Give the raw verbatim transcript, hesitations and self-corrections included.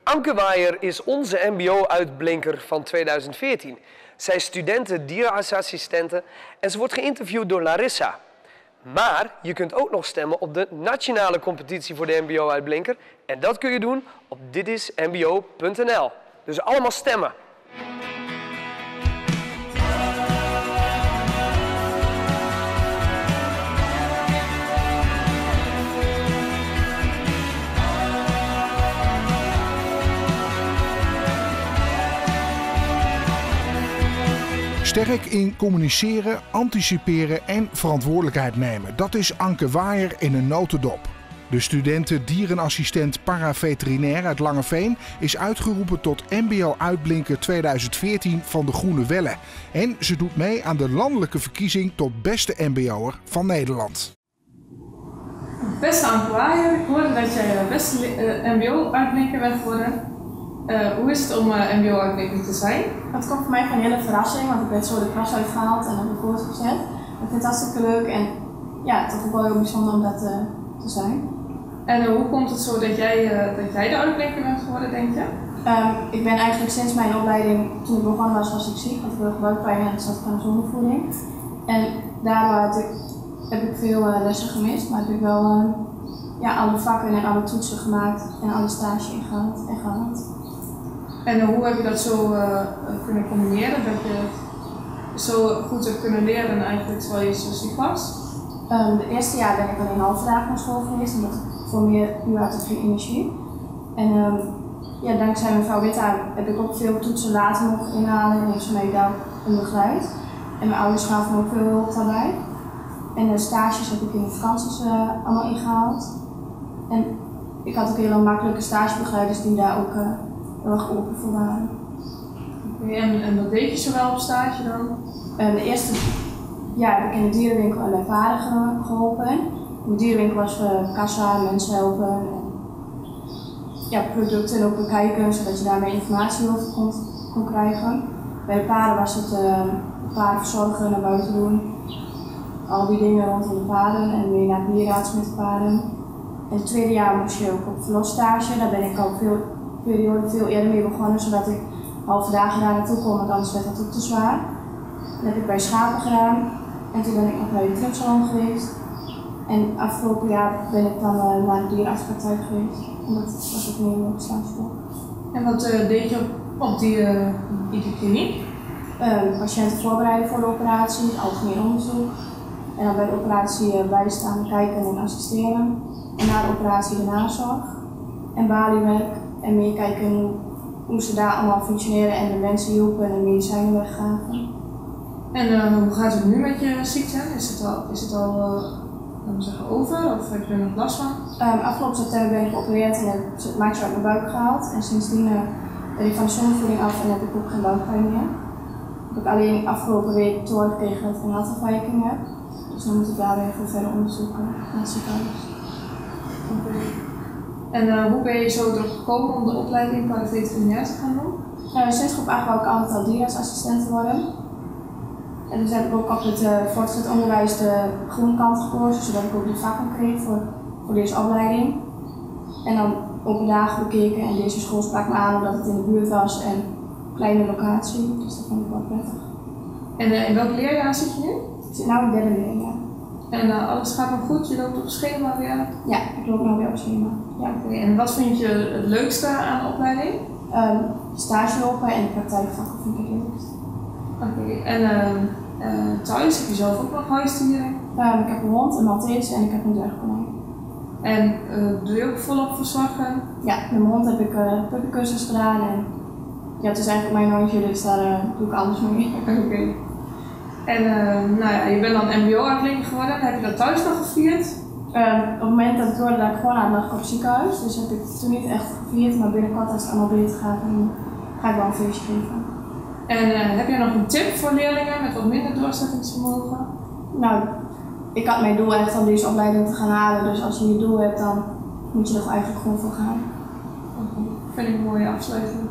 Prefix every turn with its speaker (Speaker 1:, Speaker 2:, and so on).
Speaker 1: Anke Waaier is onze M B O-uitblinker van tweeduizend veertien. Zij is studenten dierenartsassistenten en ze wordt geïnterviewd door Larissa. Maar je kunt ook nog stemmen op de nationale competitie voor de M B O-uitblinker. En dat kun je doen op dit is m b o punt n l. Dus allemaal stemmen.
Speaker 2: Sterk in communiceren, anticiperen en verantwoordelijkheid nemen. Dat is Anke Waaier in een notendop. De studenten dierenassistent paraveterinair uit Langeveen is uitgeroepen tot M B O-uitblinker tweeduizend veertien van de Groene Welle. En ze doet mee aan de landelijke verkiezing tot beste M B O'er van Nederland.
Speaker 3: Beste Anke Waaier, ik hoorde dat jij beste uh, M B O-uitblinker bent geworden. Uh, hoe is het om uh, M B O-uitblinker te zijn?
Speaker 4: Het kwam voor mij gewoon een hele verrassing, want ik werd zo de klas uitgehaald en op de koers gezet. Ik vind het hartstikke leuk en ja, het is ook wel heel bijzonder om dat uh, te zijn.
Speaker 3: En uh, hoe komt het zo dat jij, uh, dat jij de uitblinker bent geworden, denk je?
Speaker 4: Um, ik ben eigenlijk sinds mijn opleiding, toen ik begonnen was, was ik ziek, had ik heel veel buikpijn en zat ik aan de zonnevoeding. En daardoor had ik, heb ik veel uh, lessen gemist, maar heb ik wel uh, ja, alle vakken en alle toetsen gemaakt en alle stage ingehaald en gehaald.
Speaker 3: En hoe heb je dat zo uh, kunnen combineren, dat je het zo goed hebt kunnen leren eigenlijk terwijl je zo ziek was?
Speaker 4: Um, de eerste jaar ben ik alleen halve dagen naar school geweest, omdat ik voor meer uur had ik geen energie. En um, ja, dankzij mevrouw Witta heb ik ook veel toetsen later mogen inhalen en heeft ze mij daar in begeleid. En mijn ouders gaven me ook veel hulp daarbij. En de stages heb ik in de vakanties uh, allemaal ingehaald. En ik had ook hele makkelijke stagebegeleiders die daar ook uh, heel erg open voor waren.
Speaker 3: Okay, en, en wat deed je zo wel op stage dan?
Speaker 4: Uh, de eerste jaar heb ik in de dierenwinkel en bij paarden ge geholpen. In de dierenwinkel was uh, kassa, mensen helpen en ja, producten ook bekijken, zodat je daarmee informatie over kon, kon krijgen. Bij de paarden was het uh, paarden verzorgen, naar buiten doen, al die dingen rondom de paarden en weer naar de dierenarts met de paarden. In het tweede jaar moest je ook op verlosstage, daar ben ik al veel periode veel eerder mee begonnen, zodat ik halve dagen daar naartoe kon, want anders werd dat ook te zwaar. Dat heb ik bij schapen gedaan en toen ben ik nog bij de trimsalon geweest. En afgelopen jaar ben ik dan uh, naar de dierenartspraktijk geweest. En dat was ook een hele leuke stageplek.
Speaker 3: En wat uh, deed je op, op die, uh, die kliniek?
Speaker 4: Uh, patiënten voorbereiden voor de operatie, algemeen onderzoek. En dan bij de operatie uh, bijstaan, kijken en assisteren. En na de operatie de nazorg. En baliewerk. En meer kijken hoe, hoe ze daar allemaal functioneren en de mensen hielpen en de medicijnen weggaven.
Speaker 3: En uh, hoe gaat het nu met je ziekte? Is het al, is het al uh, laten we zeggen, over of heb je er nog last van?
Speaker 4: Um, afgelopen september ben ik geopereerd en heb het maatje uit mijn buik gehaald. En sindsdien uh, ben ik van de zonnevoeding af en heb ik ook geen buikpijn meer. Ik heb alleen afgelopen week te horen gekregen dat ik een hartafwijking heb. Dus dan moet ik daar weer voor verder onderzoeken naar het ziekenhuis.
Speaker 3: Okay. En uh, hoe ben je zo erop gekomen om de opleiding paraveterinair te gaan doen?
Speaker 4: Uh, sinds groep acht wou ik altijd al dierenartsassistent worden. En dus heb ik ook op het uh, voortgezet onderwijs de groene kant gekozen, zodat ik ook de vakken kreeg voor, voor deze opleiding. En dan open dagen bekeken en deze school sprak me aan omdat het in de buurt was en een kleine locatie, dus dat vond ik wel prettig.
Speaker 3: En uh, in welk leerjaar zit je nu?
Speaker 4: Ik zit nu in het derde leerjaar.
Speaker 3: En uh, alles gaat nog goed? Je loopt op schema weer?
Speaker 4: Ja, ik loop nog weer op schema. Ja.
Speaker 3: Okay. En wat vind je het leukste aan de opleiding?
Speaker 4: Um, stage lopen en de praktijkvakken vind ik het leukst.
Speaker 3: Oké, okay. En uh, uh, thuis heb je zelf ook nog huisdieren?
Speaker 4: Um, ik heb een hond, een Maltese en ik heb een dwergkonijn.
Speaker 3: En uh, doe je ook volop verzorgen?
Speaker 4: Ja, met mijn hond heb ik uh, puppycursus gedaan en ja, het is eigenlijk mijn hondje, dus daar uh, doe ik alles mee.
Speaker 3: Oké. Okay. En uh, nou ja, je bent dan M B O-uitblinker geworden, heb je dat thuis nog gevierd?
Speaker 4: Um, op het moment dat ik hoorde dat ik gewoon had, lag ik op het ziekenhuis, dus heb ik toen niet echt gevierd, maar binnenkort als het allemaal beter gaat, dan ga ik wel een feestje geven.
Speaker 3: En uh, heb jij nog een tip voor leerlingen met wat minder doorzettingsvermogen?
Speaker 4: Nou, ik had mijn doel echt om deze opleiding te gaan halen, dus als je je doel hebt, dan moet je er eigenlijk gewoon voor gaan.
Speaker 3: Okay. Vind ik een mooie afsluiting.